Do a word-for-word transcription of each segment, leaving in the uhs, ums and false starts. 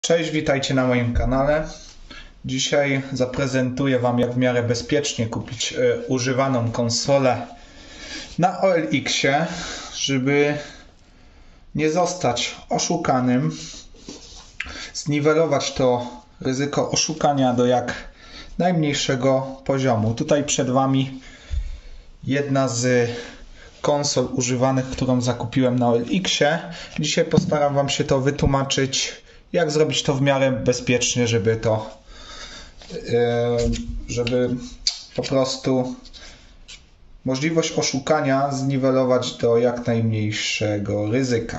Cześć, witajcie na moim kanale. Dzisiaj zaprezentuję Wam, jak w miarę bezpiecznie kupić y, używaną konsolę na O L X-ie, żeby nie zostać oszukanym, zniwelować to ryzyko oszukania do jak najmniejszego poziomu. Tutaj przed Wami jedna z konsol używanych, którą zakupiłem na O L X-ie. Dzisiaj postaram Wam się to wytłumaczyć, jak zrobić to w miarę bezpiecznie, żeby to, żeby po prostu możliwość oszukania zniwelować do jak najmniejszego ryzyka.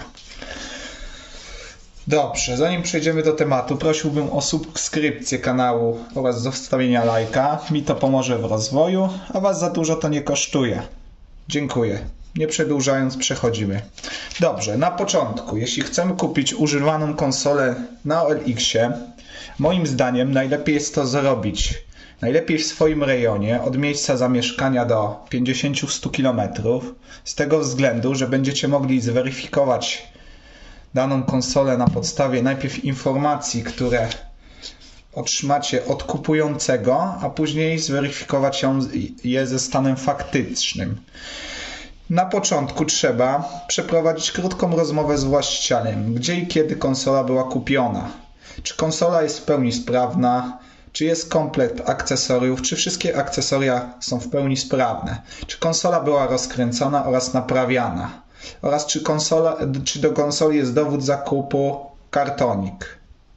Dobrze, zanim przejdziemy do tematu, prosiłbym o subskrypcję kanału oraz zostawienia lajka. Mi to pomoże w rozwoju, a Was za dużo to nie kosztuje. Dziękuję. Nie przedłużając, przechodzimy. Dobrze, na początku, jeśli chcemy kupić używaną konsolę na O L X-ie, moim zdaniem najlepiej jest to zrobić najlepiej w swoim rejonie, od miejsca zamieszkania do pięćdziesiąt do stu kilometrów, z tego względu, że będziecie mogli zweryfikować daną konsolę na podstawie najpierw informacji, które otrzymacie od kupującego, a później zweryfikować ją, je ze stanem faktycznym. Na początku trzeba przeprowadzić krótką rozmowę z właścicielem, gdzie i kiedy konsola była kupiona. Czy konsola jest w pełni sprawna, czy jest komplet akcesoriów, czy wszystkie akcesoria są w pełni sprawne, czy konsola była rozkręcona oraz naprawiana, oraz czy, konsola, czy do konsoli jest dowód zakupu, kartonik,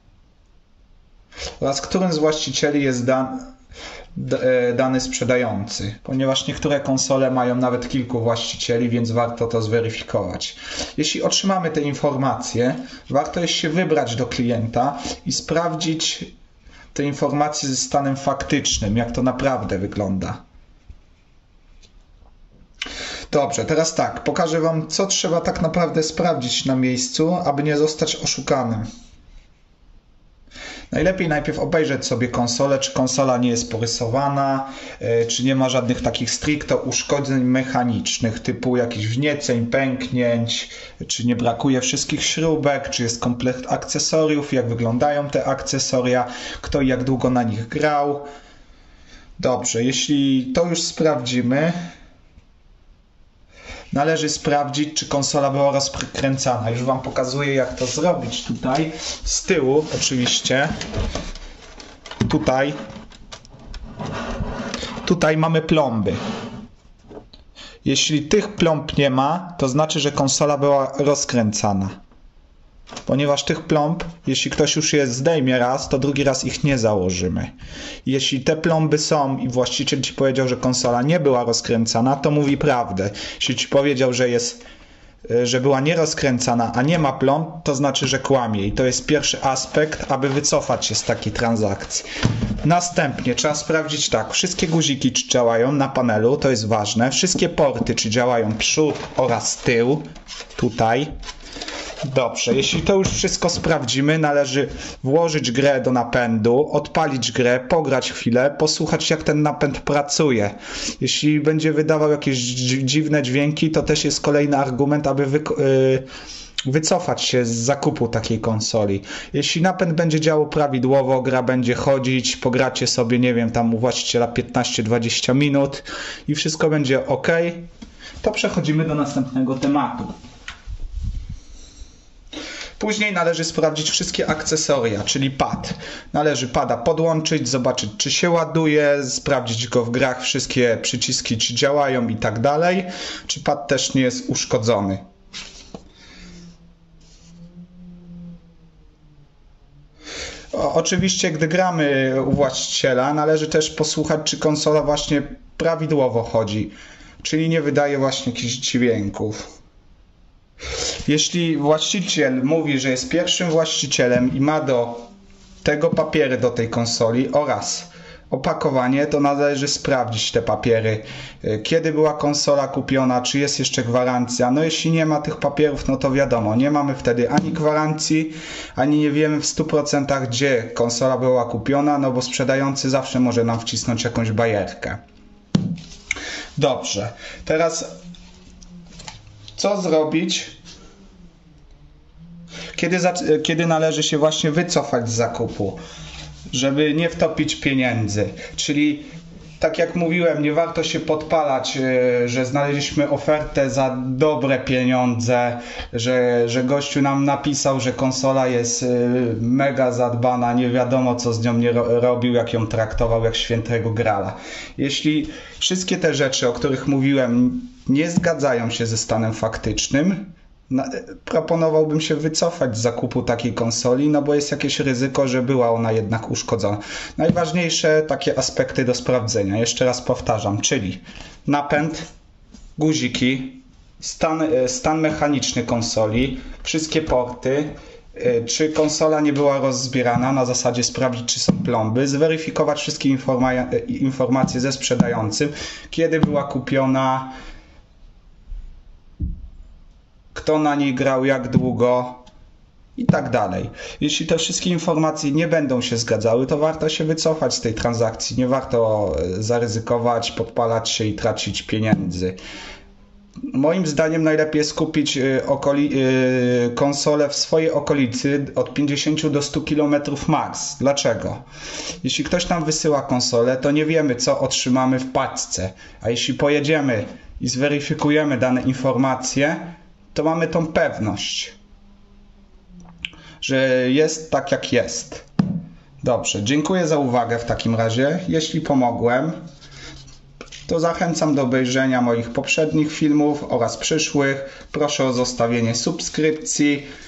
oraz którym z właścicieli jest dan dany sprzedający, ponieważ niektóre konsole mają nawet kilku właścicieli, więc warto to zweryfikować. Jeśli otrzymamy te informacje, warto jest się wybrać do klienta i sprawdzić te informacje ze stanem faktycznym, jak to naprawdę wygląda. Dobrze, teraz tak, pokażę Wam, co trzeba tak naprawdę sprawdzić na miejscu, aby nie zostać oszukanym. Najlepiej najpierw obejrzeć sobie konsolę, czy konsola nie jest porysowana, czy nie ma żadnych takich stricte uszkodzeń mechanicznych, typu jakichś wnieceń, pęknięć, czy nie brakuje wszystkich śrubek, czy jest komplet akcesoriów, jak wyglądają te akcesoria, kto i jak długo na nich grał. Dobrze, jeśli to już sprawdzimy, należy sprawdzić, czy konsola była rozkręcana. Już Wam pokazuję, jak to zrobić tutaj. Z tyłu oczywiście. Tutaj. Tutaj mamy plomby. Jeśli tych plomb nie ma, to znaczy, że konsola była rozkręcana. Ponieważ tych plomb, jeśli ktoś już je zdejmie raz, to drugi raz ich nie założymy. Jeśli te plomby są i właściciel Ci powiedział, że konsola nie była rozkręcana, to mówi prawdę. Jeśli Ci powiedział, że jest, że była nierozkręcana, a nie ma plomb, to znaczy, że kłamie. I to jest pierwszy aspekt, aby wycofać się z takiej transakcji. Następnie trzeba sprawdzić tak, wszystkie guziki czy działają na panelu, to jest ważne. Wszystkie porty czy działają przód oraz tył, tutaj. Dobrze, jeśli to już wszystko sprawdzimy, należy włożyć grę do napędu, odpalić grę, pograć chwilę, posłuchać, jak ten napęd pracuje. Jeśli będzie wydawał jakieś dziwne dźwięki, to też jest kolejny argument, aby wy yy, wycofać się z zakupu takiej konsoli. Jeśli napęd będzie działał prawidłowo, gra będzie chodzić, pogracie sobie, nie wiem, tam u właściciela piętnaście do dwudziestu minut i wszystko będzie ok, to przechodzimy do następnego tematu. Później należy sprawdzić wszystkie akcesoria, czyli pad. Należy pada podłączyć, zobaczyć, czy się ładuje, sprawdzić go w grach, wszystkie przyciski czy działają i tak dalej. Czy pad też nie jest uszkodzony. O, oczywiście, gdy gramy u właściciela, należy też posłuchać, czy konsola właśnie prawidłowo chodzi, czyli nie wydaje właśnie jakichś dźwięków. Jeśli właściciel mówi, że jest pierwszym właścicielem i ma do tego papiery do tej konsoli oraz opakowanie, to należy sprawdzić te papiery. Kiedy była konsola kupiona, czy jest jeszcze gwarancja. No jeśli nie ma tych papierów, no to wiadomo, nie mamy wtedy ani gwarancji, ani nie wiemy w stu procentach, gdzie konsola była kupiona, no bo sprzedający zawsze może nam wcisnąć jakąś bajerkę. Dobrze, teraz co zrobić, kiedy, kiedy należy się właśnie wycofać z zakupu, żeby nie wtopić pieniędzy. Czyli tak jak mówiłem, nie warto się podpalać, że znaleźliśmy ofertę za dobre pieniądze, że, że gościu nam napisał, że konsola jest mega zadbana, nie wiadomo co z nią nie robił, jak ją traktował jak świętego grala. Jeśli wszystkie te rzeczy, o których mówiłem, nie zgadzają się ze stanem faktycznym, proponowałbym się wycofać z zakupu takiej konsoli, no bo jest jakieś ryzyko, że była ona jednak uszkodzona. Najważniejsze takie aspekty do sprawdzenia, jeszcze raz powtarzam, czyli napęd, guziki, stan, stan mechaniczny konsoli, wszystkie porty, czy konsola nie była rozzbierana, na zasadzie sprawdzić, czy są plomby, zweryfikować wszystkie informa- informacje ze sprzedającym, kiedy była kupiona, kto na niej grał, jak długo i tak dalej. Jeśli te wszystkie informacje nie będą się zgadzały, to warto się wycofać z tej transakcji. Nie warto zaryzykować, podpalać się i tracić pieniędzy. Moim zdaniem najlepiej jest kupić okoli- konsolę w swojej okolicy od pięćdziesiąt do stu kilometrów max. Dlaczego? Jeśli ktoś nam wysyła konsolę, to nie wiemy, co otrzymamy w paczce. A jeśli pojedziemy i zweryfikujemy dane informacje, to mamy tą pewność, że jest tak jak jest. Dobrze, dziękuję za uwagę w takim razie. Jeśli pomogłem, to zachęcam do obejrzenia moich poprzednich filmów oraz przyszłych. Proszę o zostawienie subskrypcji.